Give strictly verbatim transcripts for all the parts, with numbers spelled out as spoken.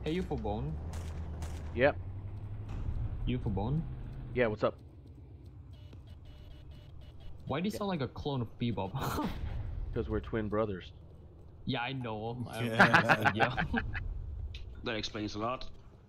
Hey, you for bone? Yep. You for bone? Yeah, what's up? Why do you Yeah. sound like a clone of Bebop? Because we're twin brothers. Yeah, I know. I Yeah. yeah. That explains a lot.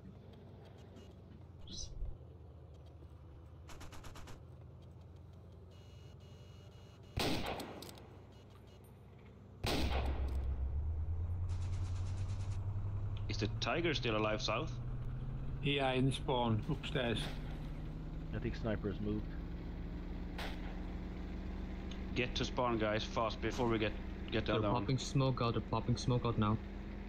Is the tiger still alive south? Yeah, in spawn, upstairs. I think sniper has moved. Get to spawn, guys, fast before we get get They're down. popping smoke out. They're popping smoke out now.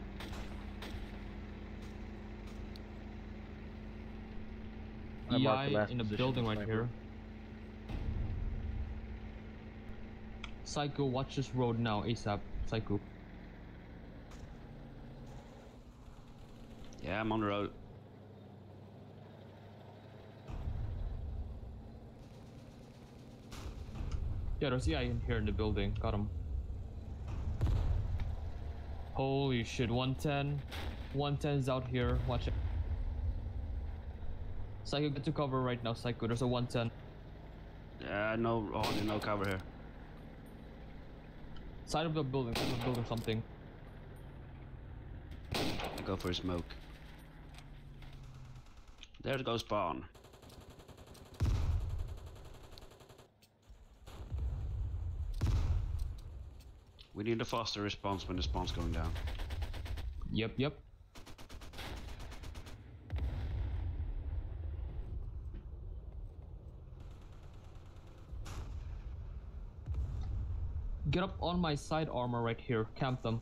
I marked the E I last in the position building of right sniper. here. Psycho, watch this road now, ASAP. Psycho. Yeah, I'm on the road. Yeah, there's E I in here in the building. Got him. Holy shit, one ten. one ten's out here. Watch it. Psycho, get to cover right now, Psycho. There's a one ten. Yeah, no, hardly no cover here. Side of the building, side of the building, something. I go for a smoke. There goes spawn. We need a faster response when the spawn's going down. Yep, yep. Get up on my side armor right here. Camp them.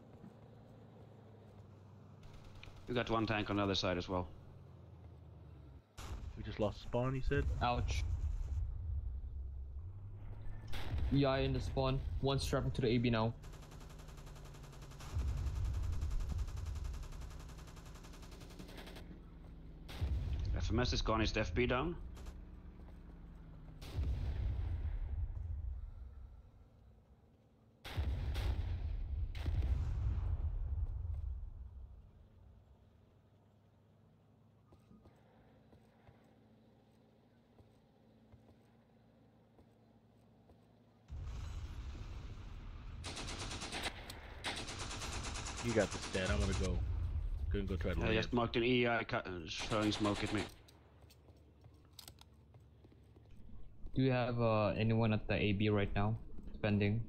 We got one tank on the other side as well. We just lost spawn, he said? Ouch. E I in the spawn. One strapping to the A B now. F M S is gone, is the F B down? You got the stat. I'm gonna go. Gonna go try to I land. just marked an E I cut, uh, throwing smoke at me. Do you have uh, anyone at the A B right now? Spending.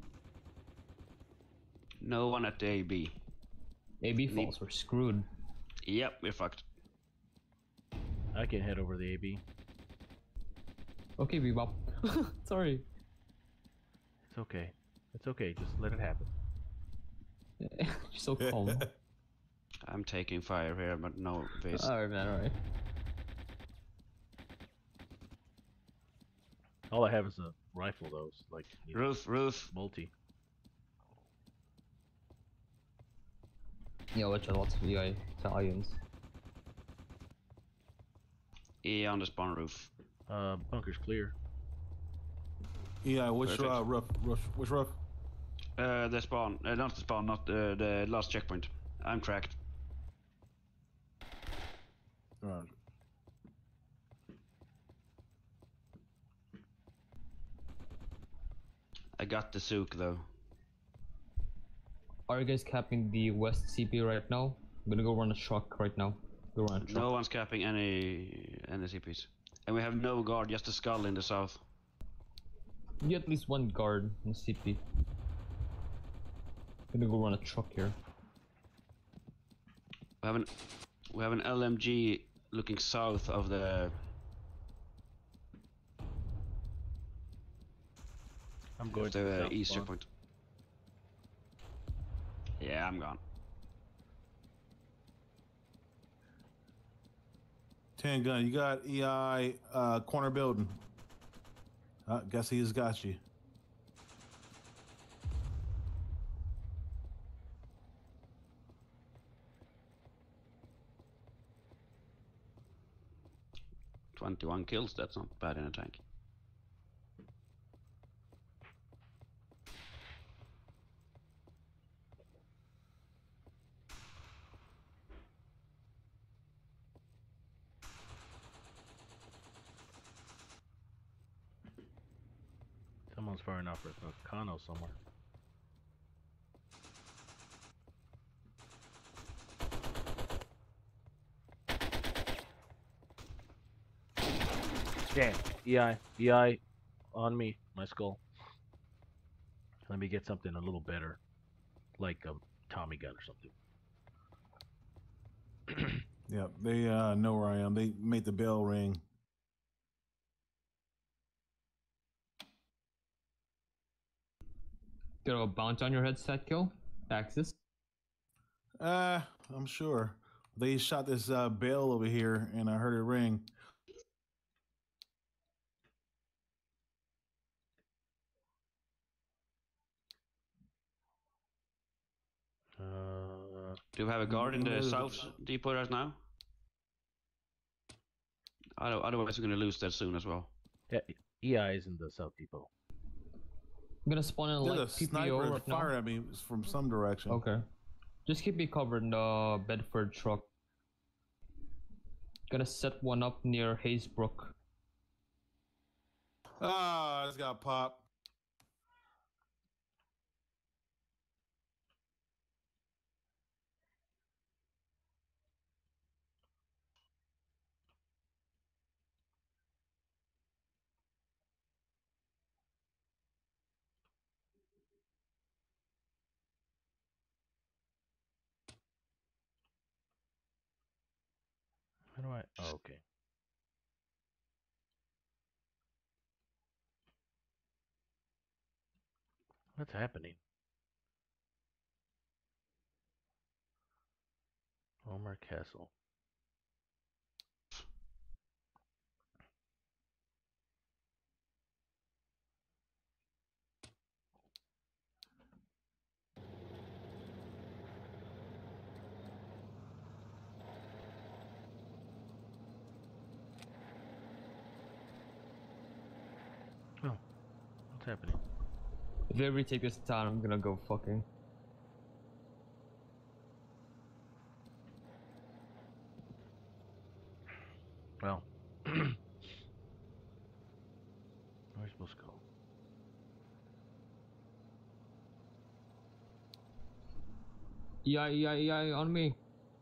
No one at the A B. A B Need- falls, we're screwed. Yep, we're fucked. I can head over the A B. Okay, Bebop. Sorry. It's okay. It's okay. Just let it happen. You're so calm. I'm taking fire here, but no base. Alright, man, alright. All I have is a rifle, though. So like you know, Roof, roof. multi. Yeah, watch out, lots of E I Italians. E on the spawn roof. Uh, bunker's clear. Yeah, which Perfect. uh, rough, rough, which rough? Uh, the spawn, uh, not the spawn, not the, the last checkpoint. I'm cracked. Right. I got the souk though. Are you guys capping the west C P right now? I'm gonna go run a truck right now. Go run a truck. No one's capping any any C Ps. And we have no guard, just a skull in the south. You get at least one guard in C P. I'm gonna go run a truck here. We have an we have an L M G looking south of the. I'm going of to the the south east spawn. checkpoint. Yeah, I'm gone. Ten gun. You got E I uh, corner building. I guess he just got you. twenty-one kills. That's not bad in a tank. far enough for a Kano somewhere. Damn. E I. E I on me. My skull. Let me get something a little better. Like a Tommy gun or something. Yep, they uh, know where I am. They made the bell ring. Got a bounce on your head, stat kill? Axis? Uh, I'm sure. They shot this uh, bell over here, and I heard it ring. Uh, Do we have a guard in the Mm, south depot right now? Other- Otherwise, we're gonna lose that soon as well. yeah, E I is in the South Depot. I'm gonna spawn in There's like a P P O sniper right now. firing at me from some direction. Okay. Just keep me covered in the Bedford truck. Gonna set one up near Hazebrook. Ah, it's got popped. How do I? Oh, okay. What's happening? Homer Castle. Oh, what's happening? If you ever take this town, I'm gonna go fucking. Well, where are we supposed to go? Yeah, yeah, yeah, on me.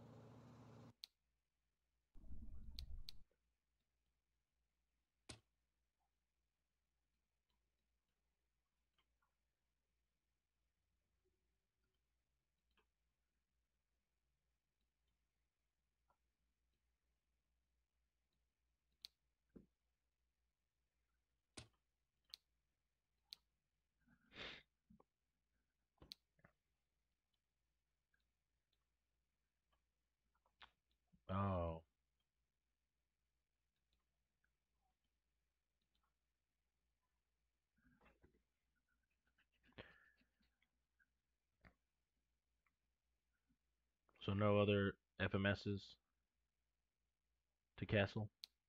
Oh, so no other F M Ss to Castle?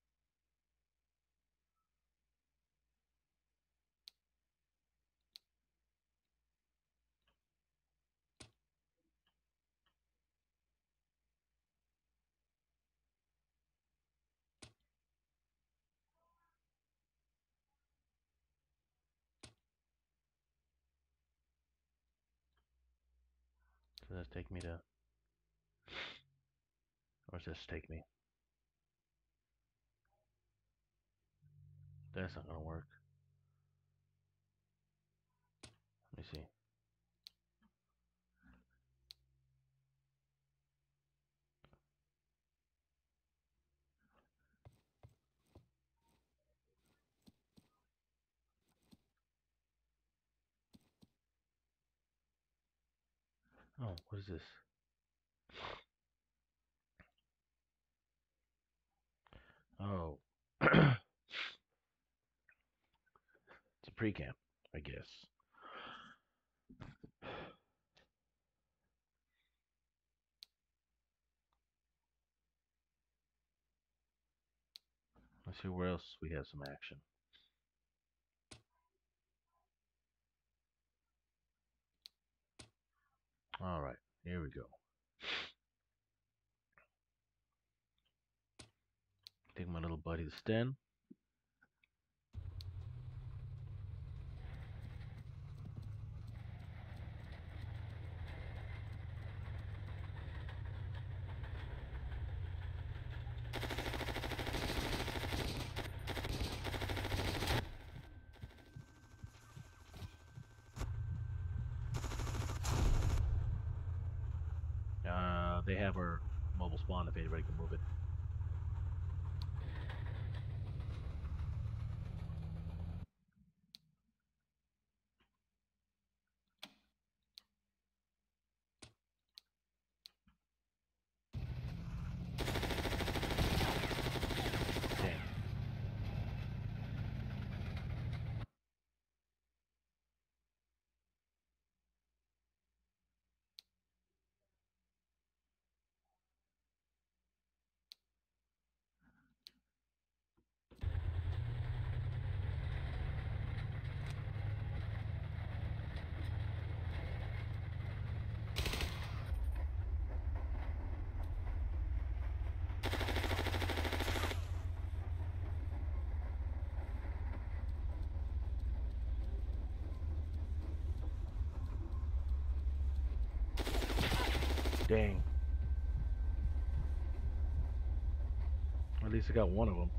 Does this take me to? Or does this take me? That's not gonna work. Let me see. Oh, what is this? Oh, it's a pre-camp, I guess. Let's see where else we have some action. All right, here we go. Take my little buddy to Sten. uh, they have our mobile spawn if anybody can move it. Damn. Dang. At least I got one of them.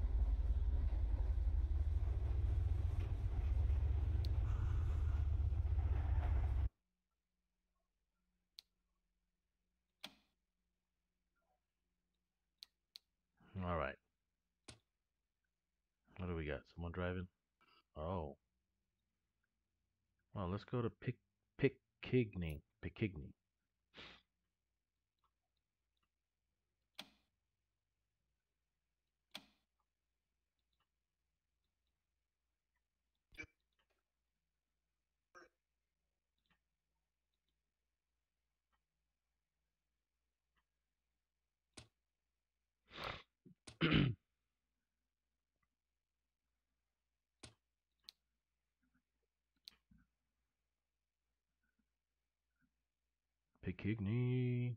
All right. What do we got? Someone driving? Oh. Well, let's go to Pick Picigny. Picigny. Picigny.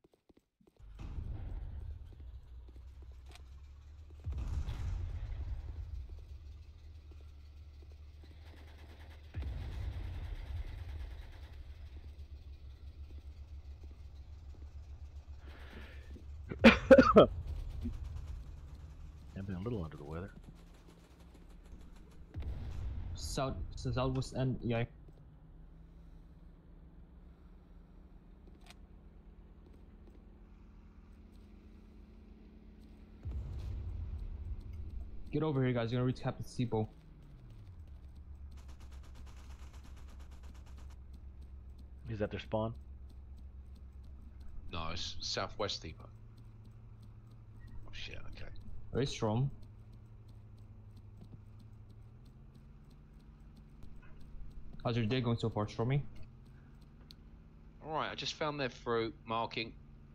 I've been a little under the weather. South, southwest end, E I. Get over here, guys. You're gonna reach Captain Steeple. Is that their spawn? No, it's southwest depot. Oh shit, okay. Very strong. How's your day going so far, Stormy? Alright, I just found their fruit marking.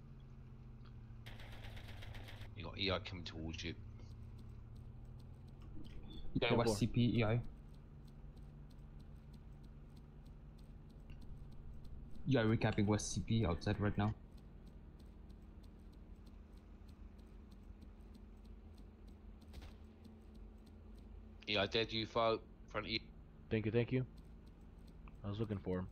You got E I coming towards you. Yeah, Ten West four. C P, E I. Yeah, recapping West C P outside right now. E I dead U F O in front of you. Thank you, thank you. I was looking for him.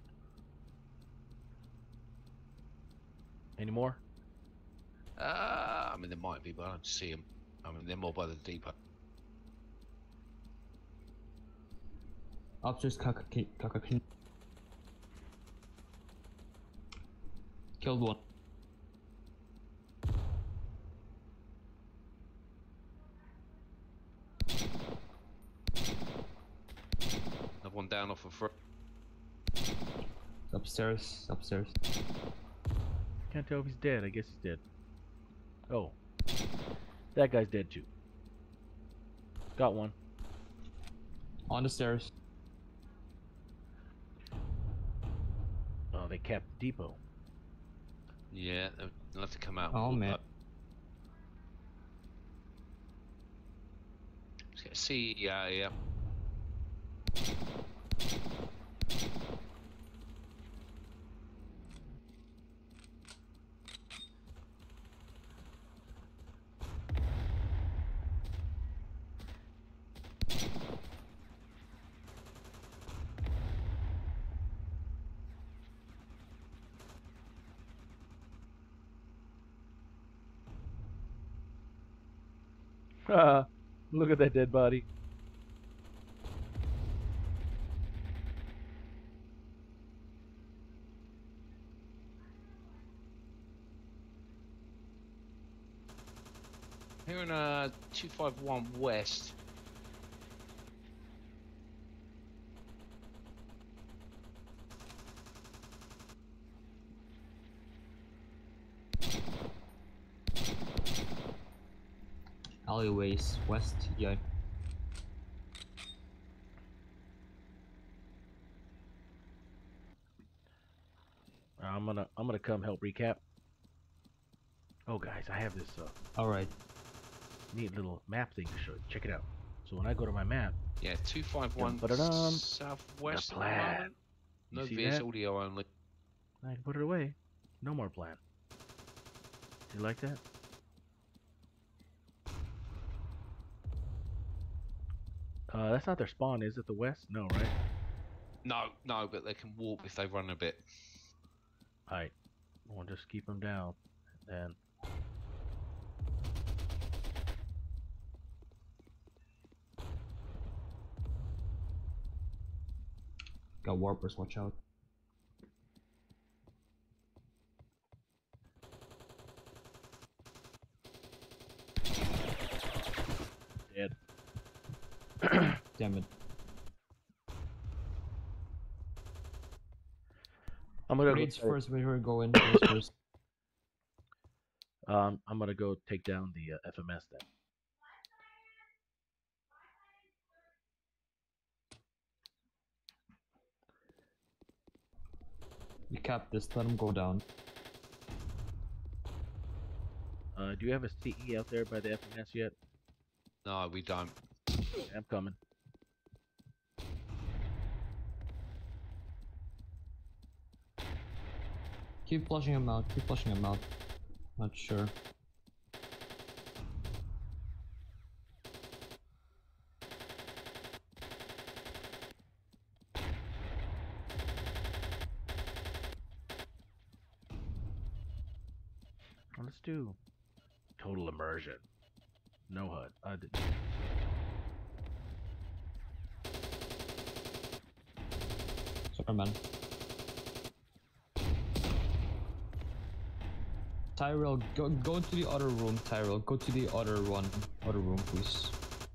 Any more? Uh, I mean, there might be, but I don't see them. I mean, they're more by the depot. Upstairs, Kaka, Kaka, killed one. Another one down off of front. Upstairs, upstairs. Can't tell if he's dead. I guess he's dead. Oh. That guy's dead too. Got one. On the stairs. Oh, they capped the depot. Yeah, they'll have to come out. Oh, man. See, yeah, yeah. Look at that dead body. Here in uh two five one west. Alleyways, west, yeah. I'm gonna I'm gonna come help recap. Oh guys, I have this uh, Alright. neat little map thing to show you. Check it out. So when I go to my map, Yeah, two five one Dum-ba-da-dum. southwest The at the plan. moment. You No see V S that? audio only. I can put it away. No more plan. You like that? Uh, that's not their spawn, is it? The west? No, right? No, no, but they can warp if they run a bit. Alright. We'll just keep them down. And Got warpers, watch out. dead. Damn it. I'm gonna go. Raids try- first, we were going raids first. Um, I'm gonna go take down the uh, F M S then. You cap this, let him go down. Uh, do you have a C E out there by the F M S yet? No, we don't. Yeah, I'm coming. Keep flushing him out, keep flushing him out. Not sure. Let's do total immersion. No H U D. I did. Sorry, man. Tyrell, go go to the other room, Tyrell. Go to the other one, other room, please.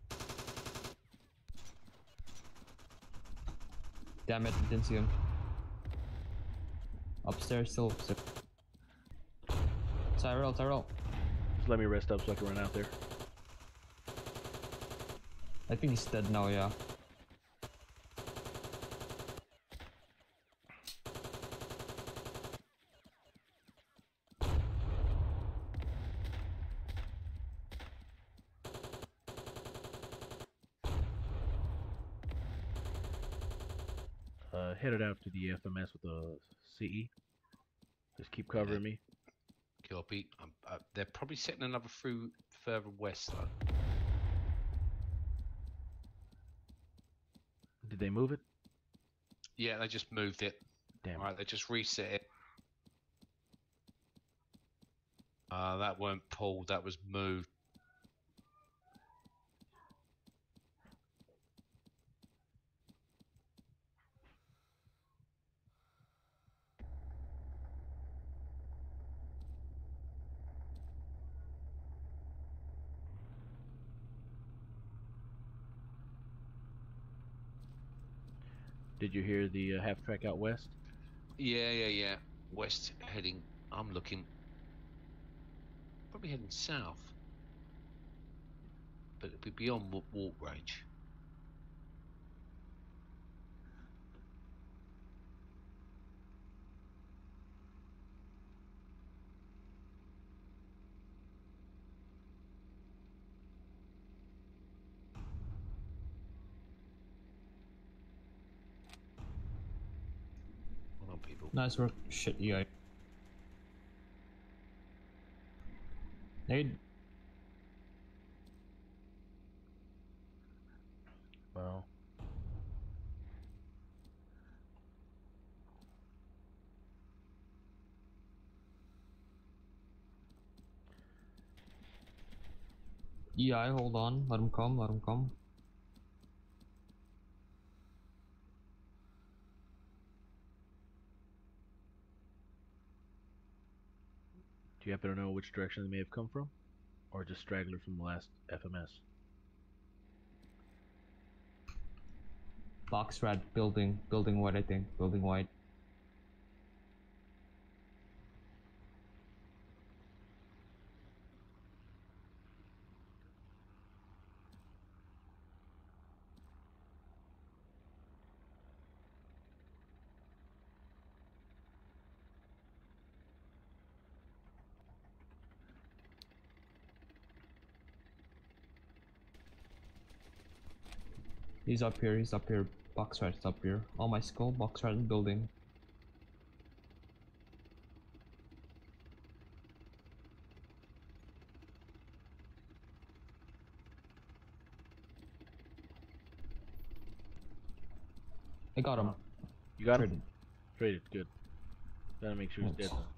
Damn it, didn't see him. Upstairs, still upstairs. Tyrell, Tyrell. Just let me rest up so I can run out there. I think he's dead now, yeah. Uh, headed out to the F M S with a C E. Just keep covering me. Copy. Um, uh, they're probably setting another through further west though. Did they move it? Yeah, they just moved it. Damn. Alright, they just reset it. Uh, that weren't pulled, that was moved. Did you hear the uh, half track out west? Yeah, yeah, yeah. West heading. I'm looking. Probably heading south. But it'll be beyond wa- walk range. Hold on, people. Nice work, shit, E I. Nade. Well, E I, hold on, let him come, let him come. do you happen to know which direction they may have come from? Or just straggler from the last F M S? Box red building, building white, I think. Building white. He's up here, he's up here. Box red's up here. On my skull, box red building. I got him. You got Traded. him? Traded, good. Gotta make sure he's dead though.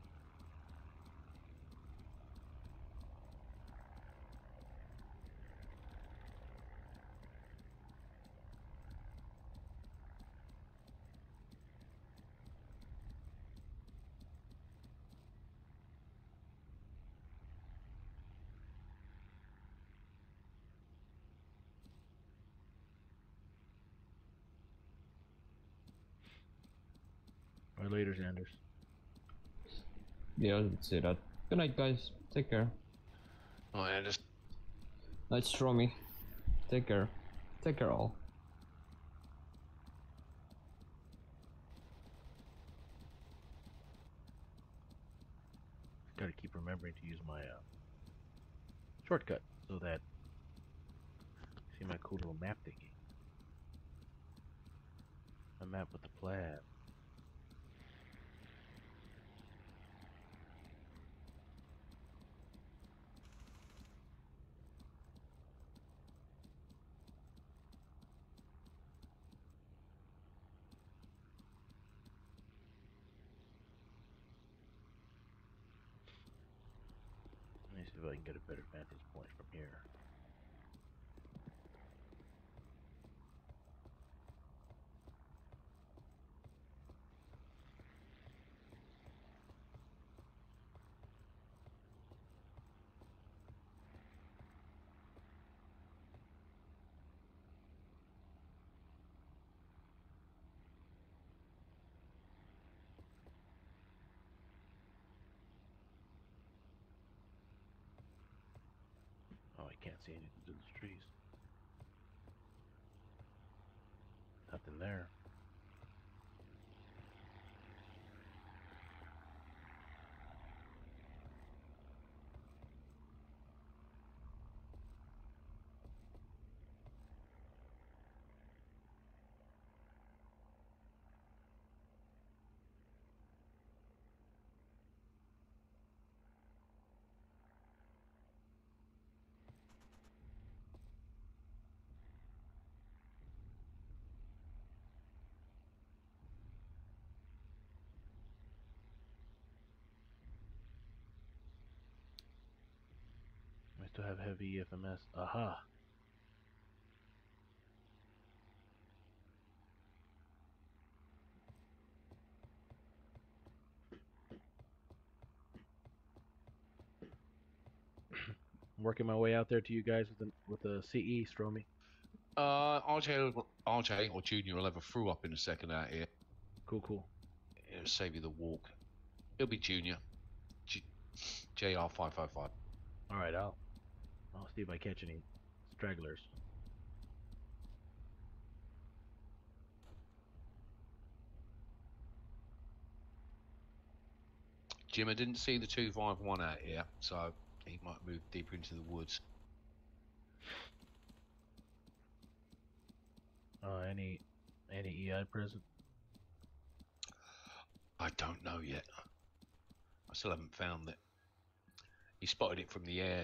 Or later, Xanders. Yeah, let's say that. Good night, guys. Take care. Oh, yeah, just Night, Stromy. Take care. Take care, all. Gotta keep remembering to use my uh, shortcut so that see my cool little map thingy. A map with the plaid. Let me see if I can get a better vantage point from here. Oh, I can't see anything through those trees. Nothing there. I still have heavy F M S. Aha! I'm working my way out there to you guys with a with a C E, Stromy. uh, R J, will- R J or Junior will have a through up in a second out here. Cool, cool. It'll save you the walk. It'll be Junior. G- J R five five five. All right, I'll I'll see if I catch any stragglers. Jim, I didn't see the two five one out here, so he might move deeper into the woods. Uh, any any E I present? I don't know yet. I still haven't found it. He spotted it from the air.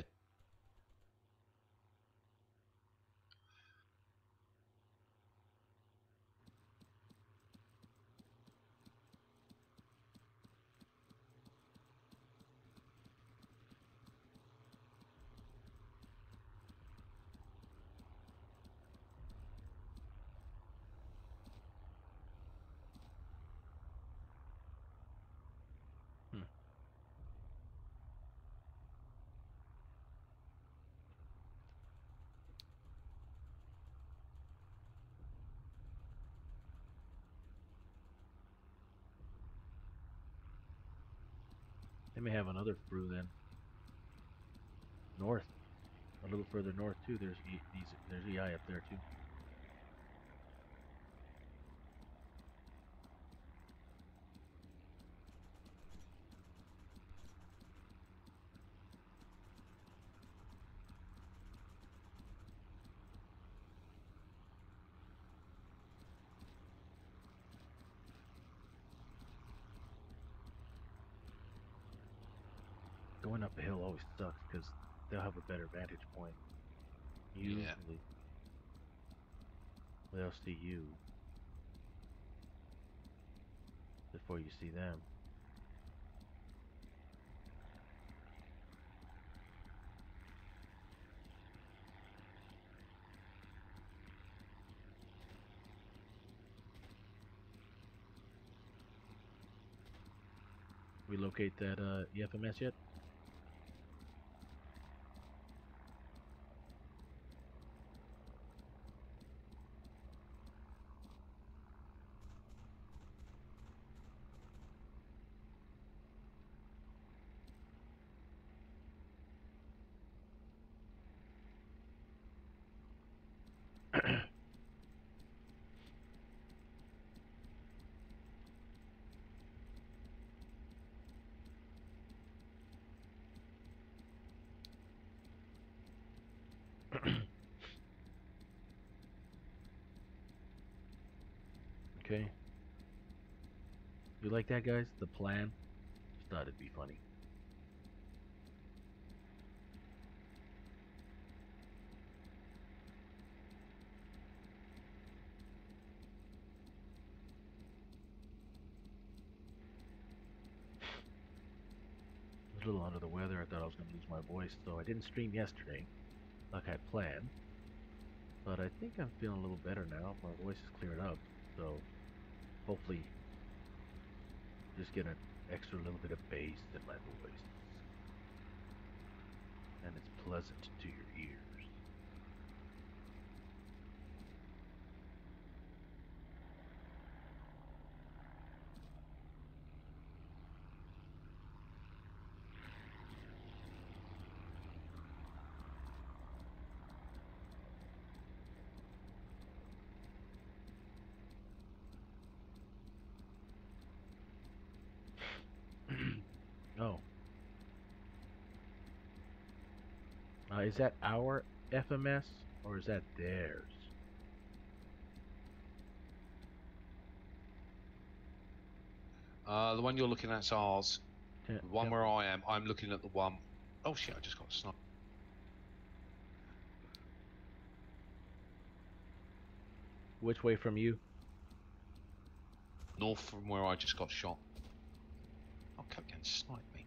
They may have another brew then. North, a little further north too. There's e, these. There's E I up there too. Going up a hill always sucks because they'll have a better vantage point. Usually, Yeah. they'll see you before you see them. We locate that uh, E F M S yet? Okay. You like that, guys? The plan? Just thought it'd be funny. I was a little under the weather. I thought I was going to lose my voice, so I didn't stream yesterday like I planned. But I think I'm feeling a little better now. My voice is cleared up, so hopefully just get an extra little bit of bass in my voice. And it's pleasant to your ears. Oh. Uh, is that our F M S or is that theirs? Uh, the one you're looking at's ours. Ten, The one ten, where I am, I'm looking at the one. Oh shit! I just got sniped. Which way from you? North from where I just got shot. Oh, kept getting sniped me.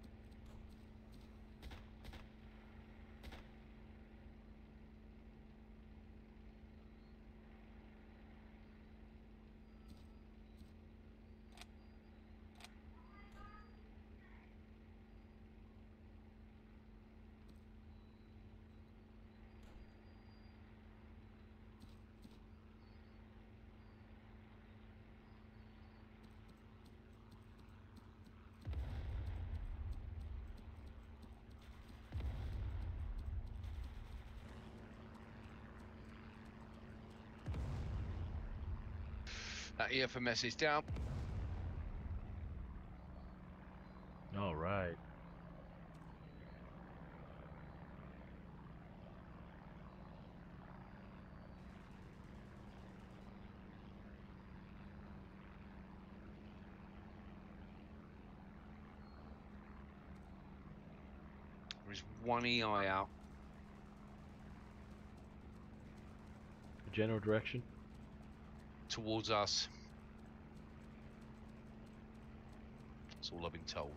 That E F M S is down. All right. There is one E I out. General direction? Towards us. That's all I've been told.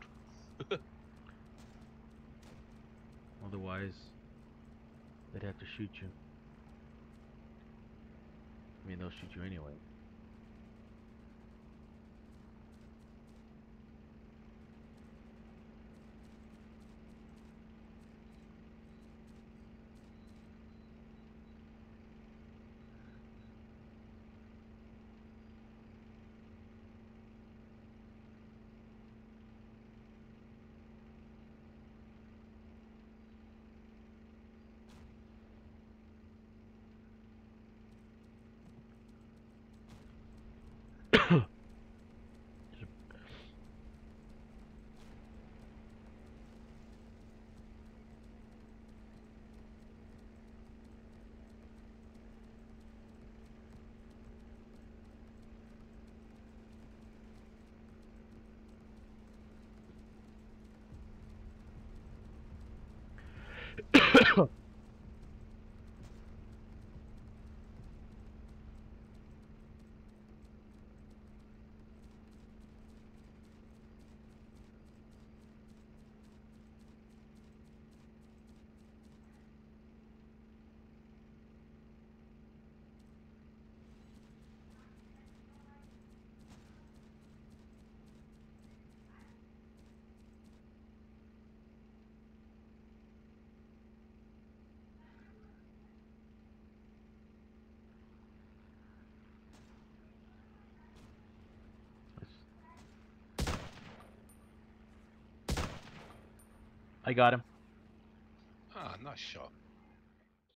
Otherwise, they'd have to shoot you. I mean, they'll shoot you anyway. I got him. Ah, nice shot.